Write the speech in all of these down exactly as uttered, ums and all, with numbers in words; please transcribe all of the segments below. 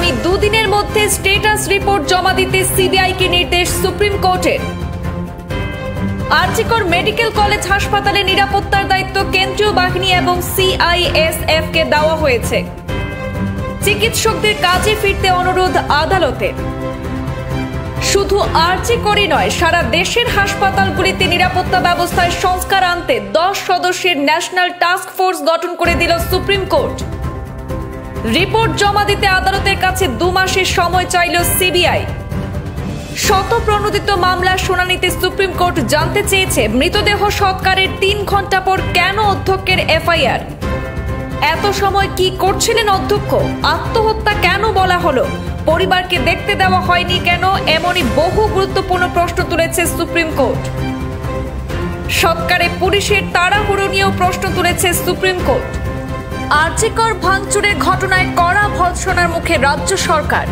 আগামী দুদিনের মধ্যে স্ট্যাটাস রিপোর্ট জমা দিতে সিবিআই কে নির্দেশ সুপ্রিম কোর্টের। আরজিকর মেডিকেল কলেজ হাসপাতালে নিরাপত্তার দায়িত্ব কেন্দ্রীয় বাহিনী এবং সিআইএসএফ কে দেওয়া হয়েছে। চিকিৎসকদের কাজে ফিরতে অনুরোধ আদালতের। শুধু আরজিকরই নয়, সারা দেশের হাসপাতালগুলিতে নিরাপত্তা ব্যবস্থায় সংস্কার আনতে দশ সদস্যের ন্যাশনাল টাস্ক ফোর্স গঠন করে দিল সুপ্রিম কোর্ট। রিপোর্ট জমা দিতে আদালতের কাছে দু মাসের সময় চাইল সিবিআই। শতপ্রণোদিত মামলার শুনানিতে সুপ্রিম কোর্ট জানতে চেয়েছে, মৃতদেহ সৎকারের তিন ঘন্টা পর কেন অধ্যক্ষের এফআইআর? এত সময় কি করছিলেন অধ্যক্ষ? আত্মহত্যা কেন বলা হলো? পরিবারকে দেখতে দেওয়া হয়নি কেন? এমনই বহু গুরুত্বপূর্ণ প্রশ্ন তুলেছে সুপ্রিম কোর্ট। সৎকারে পুলিশের তাড়াহুড়ো নিয়েও প্রশ্ন তুলেছে সুপ্রিম কোর্ট। আরজিকর ভাঙচুরের ঘটনায় কড়া ভর্ৎসনার মুখে রাজ্য সরকার।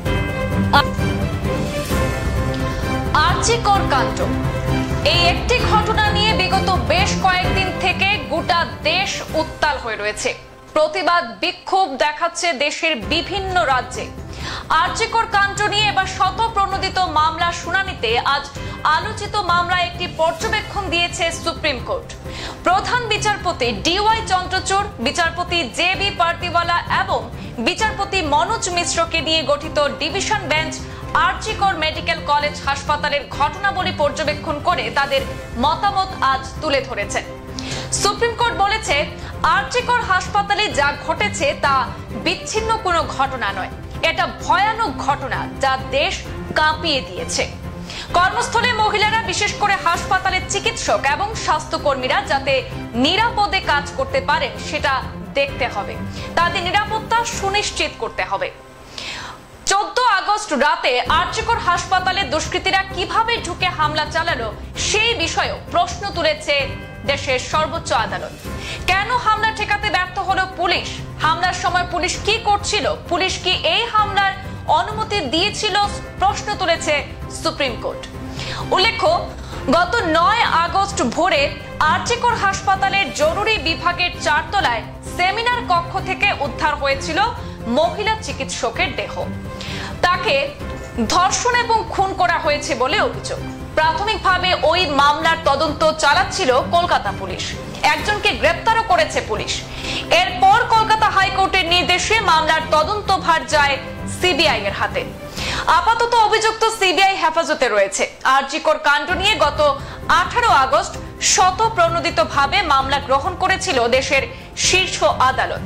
আরজিকর কাণ্ড, এই একটি ঘটনা নিয়ে বিগত বেশ কয়েকদিন থেকে গোটা দেশ উত্তাল হয়ে রয়েছে। প্রতিবাদ বিক্ষোভ দেখাচ্ছে দেশের বিভিন্ন রাজ্যে। আরজিকর কাণ্ড নিয়ে এবার শতপ্রণোদিত মামলা শুনানিতে আজ আলোচিত মামলায় একটি পর্যবেক্ষণ দিয়েছে সুপ্রিম কোর্ট। প্রধান বিচারপতি ডিওয়াই চন্দ্রচূড়, বিচারপতি জে বি পার্তিওয়ালা এবং বিচারপতি মনোজ মিশ্রকে নিয়ে গঠিত division bench RG Kar medical college হাসপাতালের ঘটনাবলী পর্যবেক্ষণ করে তাদের মতামত আজ তুলে ধরেছে। সুপ্রিম কোর্ট বলেছে, আরজিকর হাসপাতালে যা ঘটেছে তা বিচ্ছিন্ন কোনো ঘটনা নয়, এটা ভয়ানক ঘটনা যা দেশ কাঁপিয়ে দিয়েছে। কর্মস্থলে মহিলারা, বিশেষ করে হাসপাতালের চিকিৎসক এবং স্বাস্থ্যকর্মীরা যাতে নিরাপদে কাজ করতে পারেন সেটা দেখতে হবে, তাদের নিরাপত্তা সুনিশ্চিত করতে হবে। চোদ্দ আগস্ট রাতে আরজিকর হাসপাতালে দুষ্কৃতীরা কিভাবে ঢুকে হামলা চালালো সেই বিষয়েও প্রশ্ন তুলেছে দেশের সর্বোচ্চ আদালত। কেন হামলা ঠেকাতে ব্যর্থ হলো পুলিশ? হামলার সময় পুলিশ কি করছিল? পুলিশ কি এই হামলার অনুমতি দিয়েছিল? প্রশ্ন তুলেছে সুপ্রিম কোর্ট। উল্লেখ্য, গত নয় আগস্ট ভোরে আরজিকর হাসপাতালের জরুরি বিভাগের চারতলায় সেমিনার কক্ষ থেকে উদ্ধার হয়েছিল মহিলা চিকিৎসকের দেহ। তাকে ধর্ষণ এবং খুন করা হয়েছে বলে অভিযোগ। প্রাথমিকভাবে ওই মামলার তদন্ত চালাচ্ছিল কলকাতা পুলিশ। একজনকে গ্রেপ্তারও করেছে পুলিশ। এরপর কলকাতা হাইকোর্টের নির্দেশে মামলার তদন্ত ভার যায় সিবিআই এর হাতে। আপাতত অভিযুক্ত সিবিআই হেফাজতে রয়েছে। আরজিকর কাণ্ড নিয়ে গত আঠারো আগস্ট শতপ্রণোদিতভাবে মামলা গ্রহণ করেছিল দেশের শীর্ষ আদালত।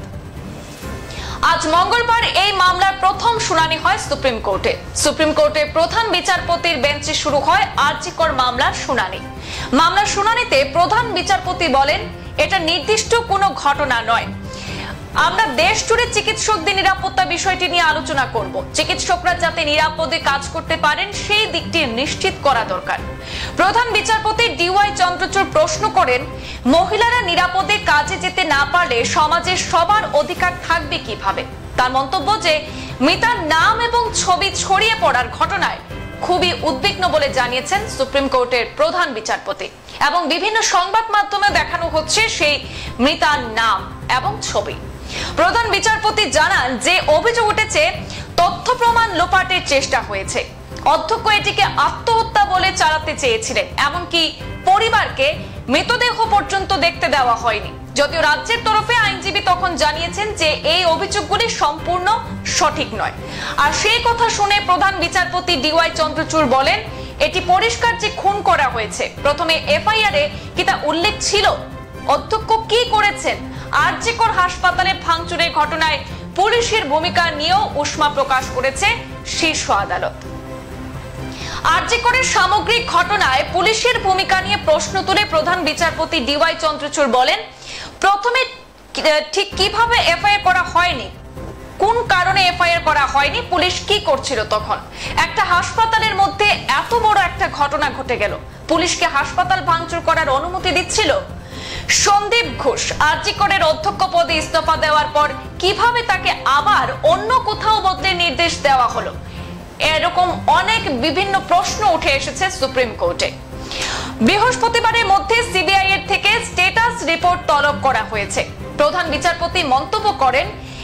আজ মঙ্গলবার এই মামলার প্রথম শুনানি হয় সুপ্রিম কোর্টে। সুপ্রিম কোর্টের প্রধান বিচারপতির বেঞ্চে শুরু হয় আরজিকর মামলার শুনানি। মামলার শুনানিতে প্রধান বিচারপতি বলেন, এটা নির্দিষ্ট কোনো ঘটনা নয়। আমরা দেশ জুড়ে চিকিৎসকদের নিরাপত্তা বিষয়টি নিয়ে আলোচনা করব। চিকিৎসকরা যাতে নিরাপদে কাজ করতে পারেন সেই দিকটি নিশ্চিত করা দরকার। প্রধান বিচারপতি ডিওয়াই চন্দ্রচূড় প্রশ্ন করেন, মহিলারা নিরাপদে কাজে যেতে না পারলে সমাজের সবার অধিকার থাকবে কিভাবে? তার মন্তব্য যে, মৃতার নাম এবং ছবি ছড়িয়ে পড়ার ঘটনায় খুবই উদ্বিগ্ন বলে জানিয়েছেন সুপ্রিম কোর্টের প্রধান বিচারপতি, এবং বিভিন্ন সংবাদ মাধ্যমে দেখানো হচ্ছে সেই মৃতার নাম এবং ছবি। প্রধান বিচারপতি জানান যে অভিযোগ উঠেছে তথ্য প্রমাণ লোপাটের চেষ্টা হয়েছে। অধ্যক্ষ এটিকে আত্মহত্যা বলে চালাতে চেয়েছিলেন, এমনকি পরিবারকে মৃতদেহ পর্যন্ত দেখতে দেওয়া হয়নি। যদিও রাজ্যের তরফে আইনজীবী তখন জানিয়েছেন যে এই অভিযোগগুলি সম্পূর্ণ সঠিক নয়। আর সেই কথা শুনে প্রধান বিচারপতি ডিওয়াই চন্দ্রচূড় বলেন, এটি পরিষ্কার যে খুন করা হয়েছে। প্রথমে এফআইআর এ কি তা উল্লেখ ছিল? অধ্যক্ষ কি করেছেন? আরজিকর হাসপাতালে ভাঙচুরের ঘটনায় পুলিশের ভূমিকা নিয়েও উষ্মা প্রকাশ করেছে শীর্ষ আদালত। আরজিকরের সামগ্রিক ঘটনায় পুলিশের ভূমিকা নিয়ে প্রশ্ন তুলে প্রধান বিচারপতি ডিওয়াই চন্দ্রচূড় বলেন, প্রথমে ঠিক কিভাবে এফআইআর করা হয়নি, কোন কারণে এফআইআর করা হয়নি, পুলিশ কি করছিল তখন? একটা হাসপাতালের মধ্যে এত বড় একটা ঘটনা ঘটে গেল, পুলিশকে হাসপাতাল ভাঙচুর করার অনুমতি দিচ্ছিল? সন্দীপ ঘোষ আরজিকরের অধ্যক্ষ পদে ইস্তফা দেওয়ার পর কিভাবে তাকে আবার অন্য কোথাও বদলে নির্দেশ দেওয়া হলো? এরকম অনেক বিভিন্ন প্রশ্ন উঠে এসেছে সুপ্রিম কোর্টে। বৃহস্পতিবারের মধ্যে সিবিআই এর থেকে স্ট্যাটাস রিপোর্ট তলব করা হয়েছে। প্রধান বিচারপতি মন্তব্য করেন,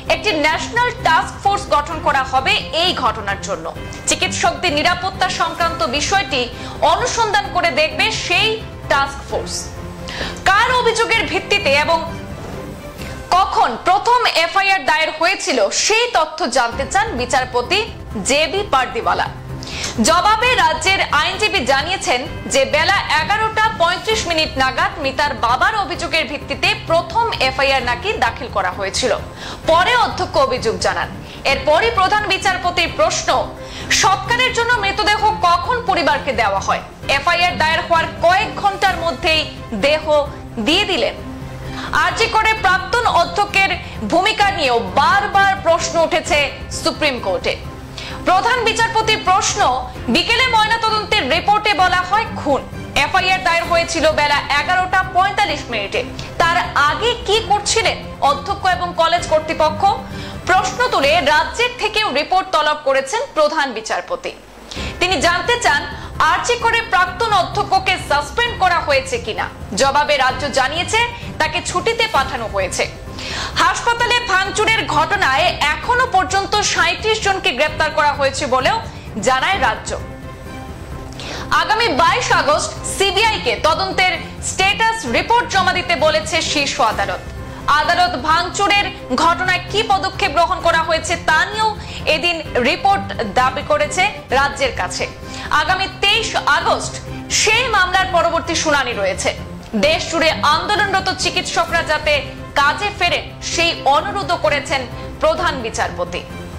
একটি ন্যাশনাল টাস্ক ফোর্স গঠন করা হবে এই ঘটনার জন্য। চিকিৎসকদের নিরাপত্তা সংক্রান্ত বিষয়টি অনুসন্ধান করে দেখবে সেই টাস্ক ফোর্স। কার অভিযোগের ভিত্তিতে এবং কখন প্রথম এফআইআর দায়ের হয়েছিল সেই তথ্য জানতে চান বিচারপতি জে বি পারদিওয়ালা। জবাবে রাজ্যের আইনজীবী জানিয়েছেন যে বেলা এগারোটা পঁয়ত্রিশ মিনিট নাগাদ মিতার বাবার অভিযোগের ভিত্তিতে প্রথম এফআইআর নাকি দাখিল করা হয়েছিল। পরে অধ্যক্ষ অভিযোগ জানান। এরপরই প্রধান বিচারপতির প্রশ্ন, সৎকারের জন্য মৃতদেহ কখন পরিবারকে দেওয়া হয়? এফআইআর দায়ের হওয়ার কয়েক ঘন্টার মধ্যেই দেহ দিয়ে দিলেন। আরজি করে প্রাক্তন অধ্যক্ষের ভূমিকা নিয়েও বারবার প্রশ্ন উঠেছে সুপ্রিম কোর্টে। প্রধান বিচারপতির প্রশ্ন, বিকেলে ময়নাতদন্তের রিপোর্টে বলা হয় খুন। এফআইআর দায়ের হয়েছিল বেলা এগারোটা পঁয়তাল্লিশ মিনিটে। তার আগে কি করছিলেন অধ্যক্ষ এবং কলেজ কর্তৃপক্ষ? প্রশ্ন তুলে রাজ্যের থেকেও রিপোর্ট তলব করেছেন প্রধান বিচারপতি। তিনি জানতে চান আরজি করে প্রাক্তন অধ্যক্ষকে সাসপেন্ড করা হয়েছে কিনা। জবাবে রাজ্য জানিয়েছে তাকে ছুটিতে পাঠানো হয়েছে। হাসপাতালে ভাঙচুরের ঘটনায় এখনো পর্যন্ত সাঁইত্রিশ জনকে গ্রেপ্তার করা হয়েছে বলেও জানায় রাজ্য। আগামী বাইশ আগস্ট সিবিআই কে তদন্তের স্ট্যাটাস রিপোর্ট জমা দিতে বলেছে শীর্ষ আদালত। আদালত ভাঙচুরের ঘটনায় কি পদক্ষেপ গ্রহণ করা হয়েছে তা নিয়েও এদিন রিপোর্ট দাবি করেছে রাজ্যের কাছে। আগামী তেইশ আগস্ট সেই মামলার পরবর্তী শুনানি রয়েছে। দেশ জুড়ে আন্দোলনরত চিকিৎসকরা যাতে কাজে ফেরেন সেই অনুরোধ করেছেন প্রধান বিচারপতি।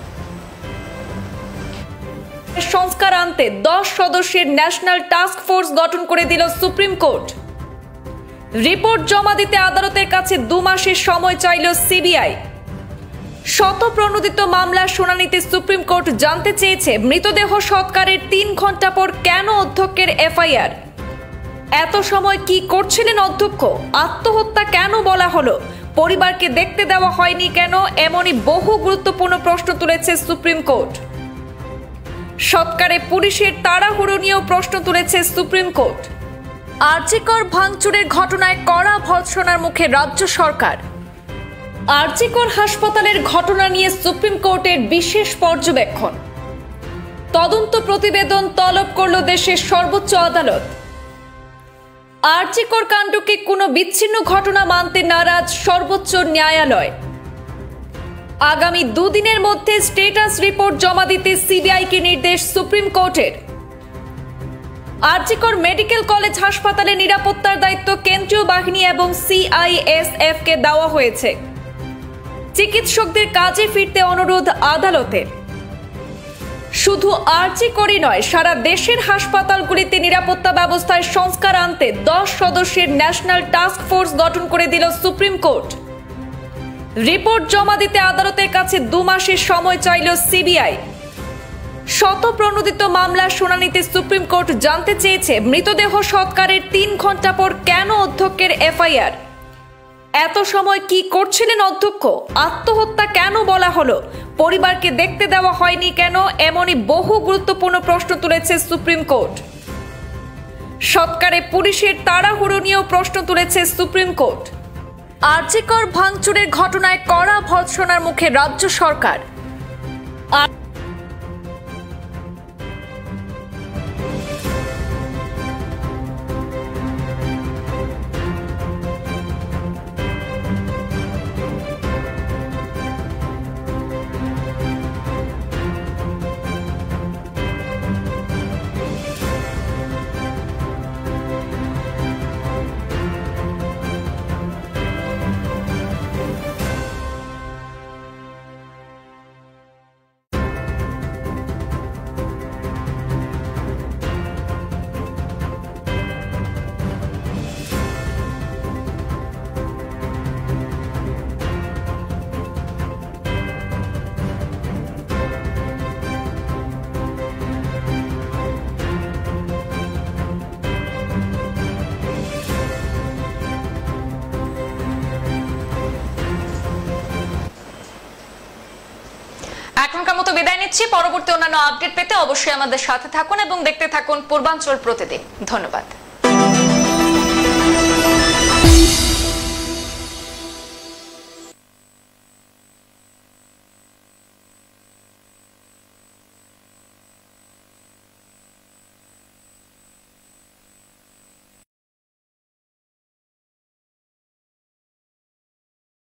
সংস্কার আনতে দশ সদস্যের ন্যাশনাল টাস্ক ফোর্স গঠন করে দিল সুপ্রিম কোর্ট। রিপোর্ট জমা দিতে আদালতের কাছে দু মাসের সময় চাইল সিবিআই। শতপ্রণোদিত মামলার শুনানিতে সুপ্রিম কোর্ট জানতে চেয়েছে মৃতদেহ সৎকারের তিন ঘন্টা পর কেন অধ্যক্ষের এফআইআর? এত সময় কি করছিলেন অধ্যক্ষ? আত্মহত্যা কেন বলা হলো? পরিবারকে দেখতে দেওয়া হয়নি কেন? এমনই বহু গুরুত্বপূর্ণ প্রশ্ন তুলেছে সুপ্রিম কোর্ট। সৎকারে পুলিশের তাড়াহুড়ো নিয়েও প্রশ্ন তুলেছে সুপ্রিম কোর্ট। আরজিকর ভাঙচুরের ঘটনায় কড়া ভর্ৎসনার মুখে রাজ্য সরকার। আরজিকর হাসপাতালের ঘটনা নিয়ে সুপ্রিম কোর্টের বিশেষ পর্যবেক্ষণ। তদন্ত প্রতিবেদন তলব করল দেশের সর্বোচ্চ আদালত। আরজিকর কাণ্ডকে কোনো বিচ্ছিন্ন ঘটনা মানতে নারাজ সর্বোচ্চ ন্যায়ালয়। আগামী দুদিনের মধ্যে স্ট্যাটাস রিপোর্ট জমা দিতে সিবিআইকে নির্দেশ সুপ্রিম কোর্টের। আরজিকর মেডিকেল কলেজ হাসপাতালে নিরাপত্তার দায়িত্ব কেন্দ্রীয় বাহিনী এবং সিআইএসএফ কে দেওয়া হয়েছে। চিকিৎসকদের কাজে ফিরতে অনুরোধ আদালতের। শুধু আরজিকরই নয়, সারা দেশের হাসপাতালগুলিতে নিরাপত্তা ব্যবস্থায় সংস্কার আনতে দশ সদস্যের ন্যাশনাল টাস্ক ফোর্স গঠন করে দিল সুপ্রিম কোর্ট। রিপোর্ট জমা দিতে আদালতের কাছে দু মাসের সময় চাইল সিবিআই। শতপ্রণোদিত মামলার শুনানিতে সুপ্রিম কোর্ট জানতে চেয়েছে মৃতদেহ সৎকারের তিন ঘন্টা পর কেন অধ্যক্ষের এফআইআর? এত সময় কি করছিলেন অধ্যক্ষ? আত্মহত্যা কেন বলা হলো? পরিবারকে দেখতে দেওয়া হয়নি কেন? এমনই বহু গুরুত্বপূর্ণ প্রশ্ন তুলেছে সুপ্রিম কোর্ট। সৎকারে পুলিশের তাড়াহুড়ো নিয়েও প্রশ্ন তুলেছে সুপ্রিম কোর্ট। আরজিকর ভাঙচুরের ঘটনায় কড়া ভর্ৎসনার মুখে রাজ্য সরকার। এখনকার মতো বিদায় নিচ্ছি। পরবর্তী অন্যান্য আপডেট পেতে অবশ্যই আমাদের সাথে থাকুন এবং দেখতে থাকুন পূর্বাঞ্চল প্রতিদিন। ধন্যবাদ।